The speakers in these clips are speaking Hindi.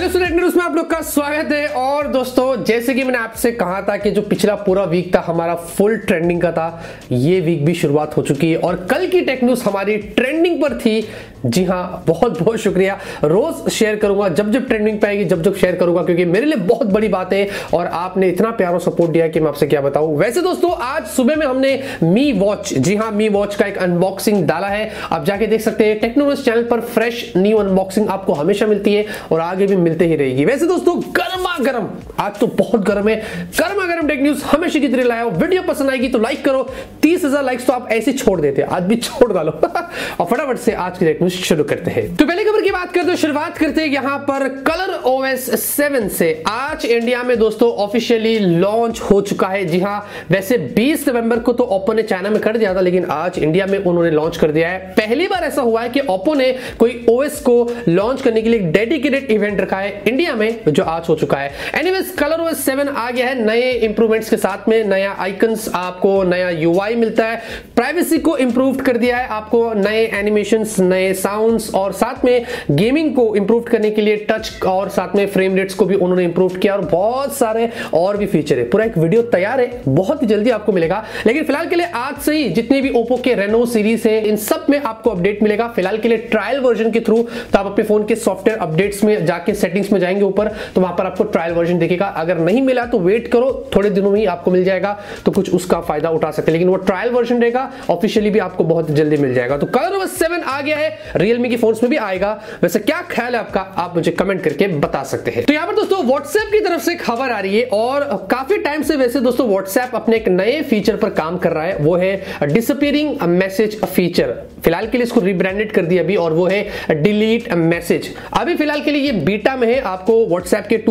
दोस्तों, टेक न्यूज़ में आप लोग का स्वागत है। और दोस्तों, जैसे कि मैंने आपसे कहा था कि जो पिछला पूरा वीक था हमारा फुल ट्रेंडिंग का था, ये वीक भी शुरुआत हो चुकी है और कल की टेक न्यूज़ हमारी ट्रेंडिंग पर थी। जी हाँ, बहुत बहुत शुक्रिया। रोज शेयर करूंगा जब जब ट्रेंडिंग पे आएगी, जब जब शेयर करूंगा, क्योंकि मेरे लिए बहुत बड़ी बात है और आपने इतना प्यारा सपोर्ट दिया कि मैं आपसे क्या बताऊं। वैसे दोस्तों, आज सुबह में हमने मी वॉच, जी हाँ, मी वॉच का एक अनबॉक्सिंग डाला है। आप जाके देख सकते हैं। टेक न्यूज़ चैनल पर फ्रेश न्यू अनबॉक्सिंग आपको हमेशा मिलती है और आगे भी मिलते ही रहेगी। वैसे दोस्तों, गर्मा गर्म, आज तो बहुत गर्म है, गर्मा गर्म टेक न्यूज़ हमेशा की तरह लाया हूं। वीडियो पसंद आएगी तो लाइक करो। 30,000 लाइक्स तो आप ऐसे छोड़ देते, आज भी छोड़ डालो और फटाफट से आज की टेक न्यूज़ शुरू करते हैं। तो पहले खबर की बात करते हैं, शुरुआत करते हैं यहां पर कलर OS 7 से। आज इंडिया में दोस्तों ऑफिशियली लॉन्च हो चुका है। जी हां, वैसे 20 नवंबर को तो ओप्पो ने चाइना में कर दिया था, लेकिन आज इंडिया में उन्होंने लॉन्च कर दिया है। पहली बार ऐसा हुआ है कि ओप्पो ने कोई OS को लॉन्च करने के लिए एक डेडिकेटेड इवेंट रखा है इंडिया में, जो आज हो चुका है। एनीवेज, कलर OS 7 आ गया है नए इंप्रूवमेंट्स के साथ में। नया आइकन्स, आपको नया UI मिलता है, प्राइवेसी को इंप्रूव कर दिया है, आपको नए एनिमेशंस, नए साउंड्स और साथ में गेमिंग को इंप्रूव करने के लिए टच और साथ में फ्रेम रेट्स को भी उन्होंने इंप्रूव किया और बहुत सारे और भी फीचर है। पूरा एक वीडियो तैयार है, बहुत ही जल्दी आपको मिलेगा। लेकिन फिलहाल के लिए आज से ही जितने भी ओप्पो के रेनो सीरीज है, इन सब में आपको अपडेट मिलेगा। फिलहाल के लिए ट्रायल वर्जन के थ्रू, तो आप अपने फोन के सॉफ्टवेयर अपडेट्स में जाके सेटिंग्स में जाएंगे ऊपर, तो वहां पर आपको ट्रायल वर्जन दिखेगा। अगर नहीं मिला तो वेट करो, थोड़े दिनों में ही आपको मिल जाएगा, तो कुछ उसका फायदा उठा सकते हैं। लेकिन वो ट्रायल वर्जन रहेगा, ऑफिशियली भी आपको बहुत जल्दी मिल जाएगा। तो कलर OS 7 आ गया है, रियलमी के फोन्स में भी आएगा। वैसे क्या ख्याल है आपका, आप मुझे कमेंट करके बता सकते हैं। तो यहां पर दोस्तों व्हाट्सएप की तरफ से खबर आ रही है और काफी टाइम से वैसे दोस्तों व्हाट्सएप अपने एक नए फीचर पर काम कर रहा है, वो है डिसअपीयरिंग मैसेज फीचर। फिलहाल के लिए इसको रिब्रांडेड कर दिया अभी, और वो है डिलीट मैसेज। अभी फिलहाल के लिए ये बीटा में है, आपको व्हाट्सएप के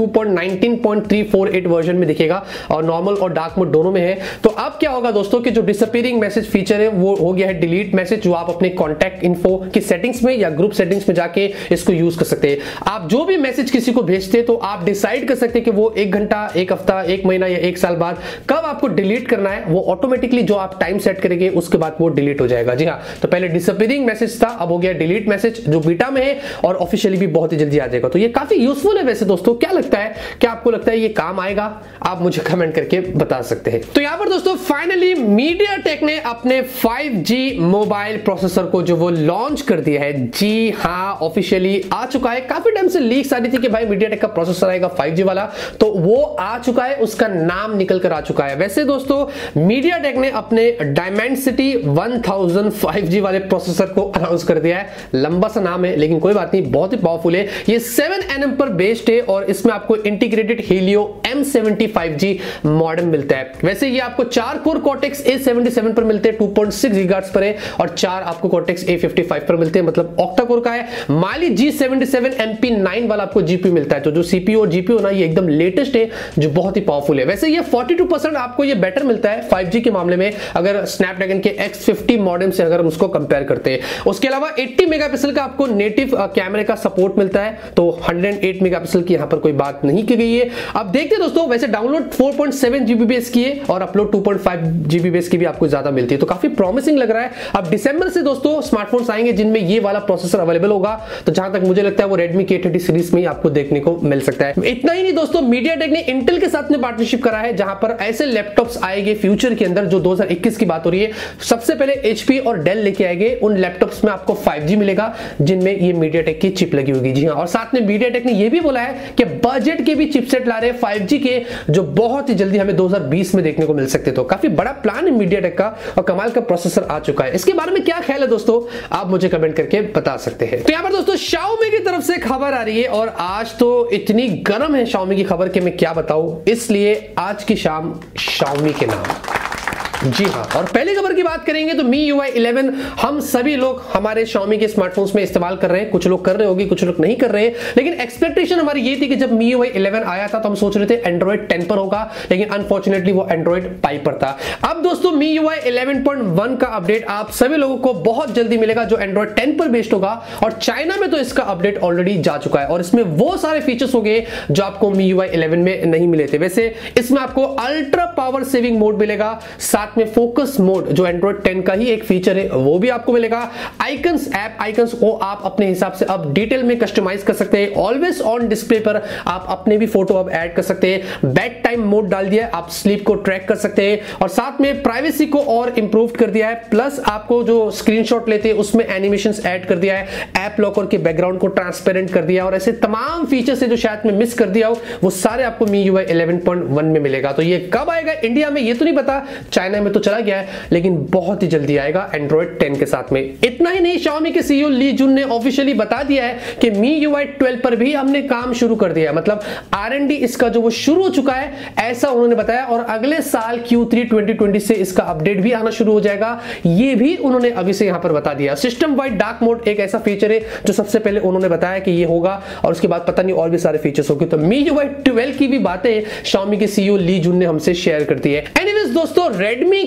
2.19.348 वर्जन में दिखेगा और नॉर्मल और डार्क मोड दोनों में है। तो अब क्या होगा दोस्तों कि जो डिसअपीयरिंग मैसेज फीचर है वो हो गया है डिलीट मैसेज, जो आप अपने कॉन्टैक्ट इन्फो की सेटिंग्स में या ग्रुप सेटिंग्स में जाके इसको यूज कर सकते हैं। आप जो भी मैसेज किसी को भेजते हैं तो आप डिसाइड कर सकते हैं कि वो 1 घंटा, 1 हफ्ता, 1 महीना या 1 साल बाद कब आपको डिलीट करना है। वो ऑटोमेटिकली जो आप टाइम सेट करेंगे उसके बाद वो डिलीट हो जाएगा। जी हाँ, तो पहले डिसअपीयरिंग मैसेज था, अब हो गया डिलीट मैसेज, जो बीटा में है और ऑफिशियली भी बहुत ही जल्दी आ जाएगा। तो ये काफी यूजफुल है। वैसे दोस्तों, क्या लगता है, क्या आपको लगता है ये काम आएगा? आप मुझे कमेंट करके बता सकते हैं। तो यहां पर दोस्तों फाइनली मीडियाटेक ने अपने 5G मोबाइल प्रोसेसर को जो वो लॉन्च कर दिया है। जी हां, ऑफिशियली आ चुका है। काफी टाइम से लीक्स आ रही थी कि भाई मीडियाटेक का प्रोसेसर आएगा 5G वाला, तो वो आ चुका है, उसका नाम निकल कर आ चुका है। वैसे दोस्तों, मीडियाटेक ने अपने डायमेंसिटी 1000 5G वाले प्रोसेसर को अनाउंस कर दिया है। लंबा सा नाम है, लेकिन कोई बात नहीं, बहुत ही पावरफुल है। ये 7nm पर बेस्ड है और इसमें आपको integrated Helio M70 5G modem मिलता है। वैसे ये आपको 4 कोर कॉर्टेक्स A77 पर मिलते हैं, 2.6 गीगाहर्ट्ज पर है, और 4 आपको कॉर्टेक्स A55 पर मिलते हैं, मतलब ऑक्टा कोर का है। माली G77 MP9 वाला आपको जीपीयू मिलता है। तो जो सीपीयू और जीपीयू ना, ये एकदम लेटेस्ट है, जो बहुत ही पावरफुल है। वैसे ये 42% आपको ये बेटर मिलता है 5G के मामले में, अगर स्नैपड्रैगन के X50 मॉडेम से अगर हम उसको कंपेयर करते हैं। उसके अलावा 80 मेगापिक्सल का आपको नेटिव कैमरे का सपोर्ट मिलता है, तो 108 मेगापिक्सल की यहां पर कोई बात नहीं की गई है। अब देखते हैं दोस्तों, वैसे डाउनलोड 4.7 Gbps की है और अपलोड 2.5 Gbps की भी आपको ज्यादा मिलती है, तो काफी प्रॉमिसिंग लग रहा है। अब दिसंबर से दोस्तों स्मार्टफोन्स आएंगे जिनमें ये वाला प्रोसेसर अवेलेबल होगा, तो जहां तक मुझे लगता है वो Redmi K30 सीरीज में आपको देखने को मिल सकता है। इतना ही नहीं दोस्तों, मीडियाटेक ने इंटेल के साथ में पार्टनरशिप करा है, जहां पर ऐसे लैपटॉप्स आएंगे फ्यूचर के अंदर, जो 2021 की बात हो रही है। सबसे पहले HP और डेल लेके आएंगे, उन लैपटॉप्स में आपको 5G मिलेगा जिनमें ये मीडियाटेक की चिप लगी होगी। जी हाँ, और साथ में मीडियाटेक ने ये भी बोला है कि बजट के भी चिपसेट ला रहे हैं 5G के, जो बहुत ही जल्दी हमें 2020 में देखने को मिल सकते। तो काफी बड़ा प्लान है मीडियाटेक का और कमाल का प्रोसेसर आ चुका है। इसके बारे में क्या ख्याल है दोस्तों, आप मुझे कमेंट करके बता सकते हैं। तो यहां पर दोस्तों Xiaomi की तरफ से खबर आ रही है और आज तो इतनी गर्म है Xiaomi की खबर कि मैं क्या बताऊं, इसलिए आज की शाम Xiaomi के नाम। जी हाँ, और पहली खबर की बात करेंगे तो MIUI 11 हम सभी लोग हमारे Xiaomi के स्मार्टफोन्स में इस्तेमाल कर रहे हैं। कुछ लोग कर रहे होंगे, कुछ लोग नहीं कर रहे हैं, लेकिन एक्सपेक्टेशन हमारी ये थी कि जब MIUI 11 आया था तो हम सोच रहे थे Android 10 पर होगा, लेकिन अनफॉर्चुनेटली वो Android 5 पर था। अब दोस्तों MIUI 11.1 का अपडेट आप सभी लोगों को बहुत जल्दी मिलेगा, जो Android 10 पर बेस्ड होगा, और चाइना में तो इसका अपडेट ऑलरेडी जा चुका है और इसमें वो सारे फीचर्स हो गए जो आपको MIUI 11 में नहीं मिले थे। वैसे इसमें आपको अल्ट्रा पावर सेविंग मोड मिलेगा, साथ साथ में फोकस मोड जो एंड्रॉइड 10 का ही एक फीचर है वो भी आपको मिलेगा। आइकन्स, ऐप आइकन्स को आप अपने हिसाब से अब डिटेल में कस्टमाइज कर सकते हैं। ऑलवेज ऑन डिस्प्ले पर आप अपने भी फोटो अब ऐड कर सकते हैं। बेड टाइम मोड डाल दिया है, आप स्लीप को ट्रैक कर सकते हैं और साथ में प्राइवेसी को और इंप्रूव कर दिया है। प्लस आपको जो स्क्रीनशॉट लेते हैं उसमें एनिमेशंस ऐड कर दिया है, ऐप लॉकर के बैकग्राउंड को ट्रांसपेरेंट कर दिया और ऐसे तमाम फीचर्स है जो शायद मैं मिस कर दिया हो वो सारे आपको MIUI 11.1 में मिलेगा। तो ये कब आएगा इंडिया में ये तो नहीं पता, चाइना में तो चला गया है लेकिन बहुत ही जल्दी आएगा एंड्रॉइड 10 के साथ में। इतना ही नहीं, Xiaomi के CEO ली जुन ने ऑफिशियली बता दिया है कि MIUI 12 पर भी हमने काम शुरू कर दिया है, मतलब R&D इसका जो वो शुरू हो चुका है ऐसा उन्होंने बताया और अगले साल Q3 2020 से इसका अपडेट भी आना शुरू हो जाएगा, ये भी उन्होंने अभी से यहां पर बता दिया। सिस्टम वाइड डार्क मोड एक ऐसा फीचर है जो सबसे पहले उन्होंने बताया कि ये होगा और उसके बाद पता नहीं और भी सारे फीचर्स होंगे। तो MIUI 12 की भी बातें Xiaomi के CEO ली जुन ने हमसे शेयर कर दी है। एनीवेज दोस्तों, Redmi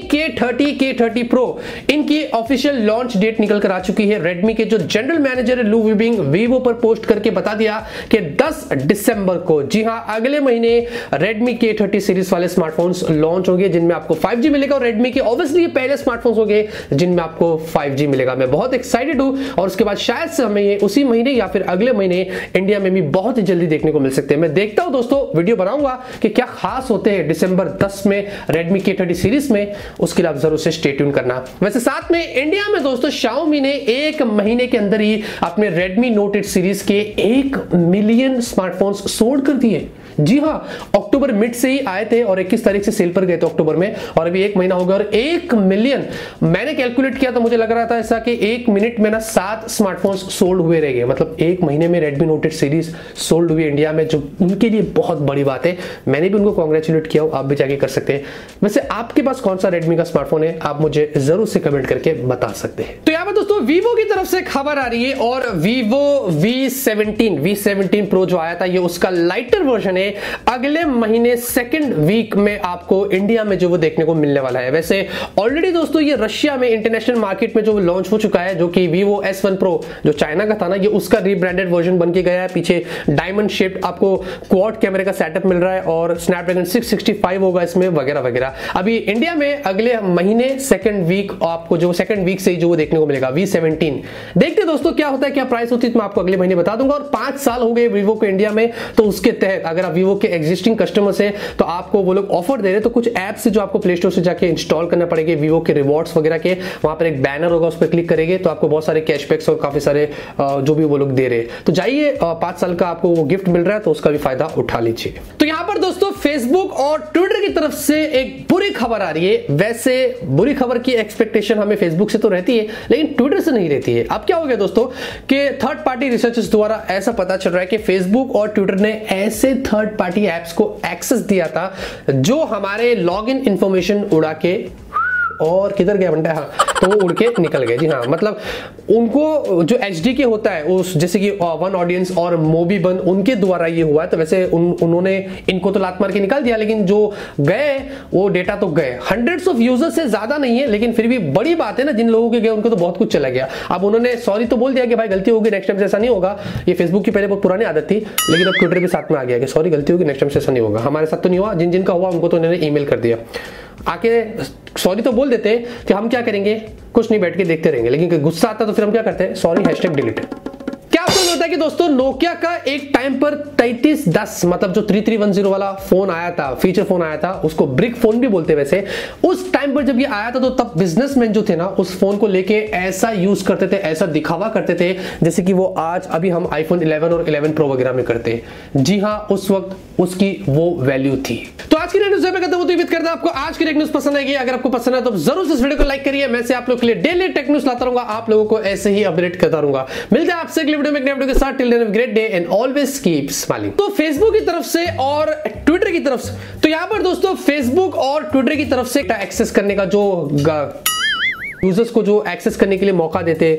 K30 Pro इनकी ऑफिशियल लॉन्च डेट निकल कर आ चुकी है। Redmi के जो जनरल मैनेजर है लू विबिंग वीवो पर पोस्ट करके बता दिया कि 10 दिसंबर को, जी हां अगले महीने Redmi K30 सीरीज वाले स्मार्टफोन्स लॉन्च होंगे जिनमें आपको 5G मिलेगा और Redmi के ऑब्वियसली ये पहले स्मार्टफोन्स होंगे जिनमें आपको 5G मिलेगा। मैं बहुत एक्साइटेड हूं और उसके बाद शायद से हमें ये उसी महीने या फिर अगले महीने इंडिया में भी बहुत ही जल्दी देखने को मिल सकते हैं। मैं देखता हूं दोस्तों, वीडियो बनाऊंगा कि क्या खास होते हैं दिसंबर 10 में Redmi K30 सीरीज में, उसके लिए आप जरूर से स्टे ट्यून करना। वैसे साथ में इंडिया में दोस्तों Xiaomi ने एक महीने के अंदर ही अपने Redmi Note 8 सीरीज के 1 मिलियन स्मार्टफोन्स सोल्ड कर दिए। जी हां, अक्टूबर मिड से ही आए थे और 21 तारीख से सेल पर गए थे अक्टूबर में और अभी 1 महीना हो गया और 1 मिलियन, मैंने कैलकुलेट किया तो मुझे लग रहा था ऐसा कि 1 मिनट में ना 7 स्मार्टफोन्स सोल्ड हुए रह गए, मतलब 1 महीने में Redmi Note 8 सीरीज सोल्ड हुई इंडिया में, जो उनके लिए बहुत बड़ी बात है। मैंने भी उनको कॉन्ग्रेचुलेट किया, आप भी जाके कर सकते हैं। वैसे आपके पास कौन सा Redmi का स्मार्टफोन है आप मुझे जरूर से कमेंट करके बता सकते हैं। तो यहां पर दोस्तों Vivo की तरफ से खबर आ रही है और Vivo V17 Pro जो आया था ये उसका लाइटर वर्जन है, अगले महीने सेकंड वीक में आपको इंडिया में जो वो देखने को मिलने वाला है। वैसे ऑलरेडी दोस्तों ये रशिया में इंटरनेशनल मार्केट में जो लॉन्च हो चुका है, जो कि Vivo S1 Pro जो चाइना का था ना, ये उसका रीब्रांडेड वर्जन बन के गया है। पीछे डायमंड शेप्ड आपको क्वाड कैमरे का सेटअप मिल रहा है और स्नैपड्रैगन 665 होगा इसमें वगैरह वगैरह। अभी इंडिया में अगले महीने सेकंड वीक आपको जो सेकंड वीक से जो वो देखने को मिलेगा V17। देखते दोस्तों क्या होता है, क्या प्राइस होती है, तो मैं आपको अगले महीने बता दूंगा। और 5 साल हो गए Vivo को इंडिया में, तो उसके तहत अगर आप Vivo के एग्जिस्टिंग कस्टमर्स हैं तो आपको वो लोग ऑफर दे रहे हैं। तो कुछ ऐप्स जो आपको प्ले स्टोर से जाके इंस्टॉल करना पड़ेगा Vivo के रिवॉर्ड्स वगैरह के, वहां पर एक बैनर होगा, उस पर क्लिक करेंगे तो आपको बहुत सारे कैशबैक्स और काफी सारे जो भी वो लोग दे रहे हैं। तो जाइए, 5 साल का आपको वो गिफ्ट मिल रहा है तो उसका भी फायदा उठा लीजिए। तो यहां पर दोस्तों फेसबुक और ट्विटर की तरफ से एक बुरी खबर आ रही है। वैसे बुरी खबर की एक्सपेक्टेशन हमें फेसबुक से तो रहती है लेकिन ट्विटर से नहीं रहती है। अब क्या हो गया दोस्तों कि थर्ड पार्टी रिसर्चर्स द्वारा ऐसा पता चल रहा है कि फेसबुक और ट्विटर ने ऐसे थर्ड पार्टी एप्स को एक्सेस दिया था जो हमारे लॉगिन इंफॉर्मेशन उड़ा के, और किधर गया बंटा, हाँ तो वो उड़ के निकल गए। जी हाँ, मतलब उनको जो HDK होता है उस जैसे कि वन ऑडियंस और मोबीबन उनके द्वारा ये हुआ है। तो वैसे उन्होंने इनको तो लात मार के निकाल दिया लेकिन जो गए वो डेटा तो गए, हंड्रेड्स ऑफ यूजर्स से ज्यादा नहीं है लेकिन फिर भी बड़ी बात है ना, जिन लोगों के गए उनको तो बहुत कुछ चला गया। अब उन्होंने सॉरी तो बोल दिया कि भाई गलती होगी, नेक्स्ट टाइम से ऐसा नहीं होगा। ये फेसबुक की पहले बहुत पुरानी आदत थी लेकिन अब ट्विटर भी साथ में आ गया कि सॉरी गलती होगी, नेक्स्ट टाइम से ऐसा नहीं होगा। हमारे साथ तो नहीं हुआ, जिन जिनका हुआ उनको तो उन्होंने ईमेल कर दिया, आके सॉरी तो बोल देते कि हम क्या करेंगे, कुछ नहीं, बैठ के देखते रहेंगे, लेकिन गुस्सा आता तो फिर हम क्या करते हैं, सॉरी हैशटैग डिलीट। क्या आपको होता है कि दोस्तों नोकिया का एक टाइम पर 3310 मतलब जो 3310 वाला फोन आया था, फीचर फोन आया था, उसको ब्रिक फोन भी बोलते हैं वैसे, उस टाइम पर जब ये आया था तो तब बिजनेसमैन जो थे ना उस फोन को लेके ऐसा यूज करते थे, ऐसा दिखावा करते थे जैसे कि वो आज अभी हम iPhone 11 और 11 Pro वगैरह में करते हैं। जी हाँ, उस वक्त उसकी वो वैल्यू थी। तो आज की न्यूज़ पे करता हूं, तो उम्मीद करता हूं आपको आज की न्यूज़ पसंद आएगी। अगर आपको पसंद है तो जरूर से इस वीडियो को लाइक करिए। मैं से आप लोगों के लिए डेली टेक न्यूज़ लाता रहूंगा, आप लोगों को ऐसे ही अपडेट करता रहूंगा। मिलते हैं आपसे अगले वीडियो में एक नए वीडियो के साथ। Till then have a great day and always keep smiling. तो फेसबुक की तरफ से और ट्विटर की तरफ से, तो यहां पर दोस्तों फेसबुक और ट्विटर की तरफ से एक्सेस करने का जो यूजर्स को जो एक्सेस करने के लिए मौका देते,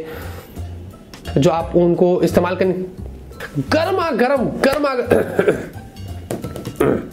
जो आप उनको इस्तेमाल करने, गर्मा गर्म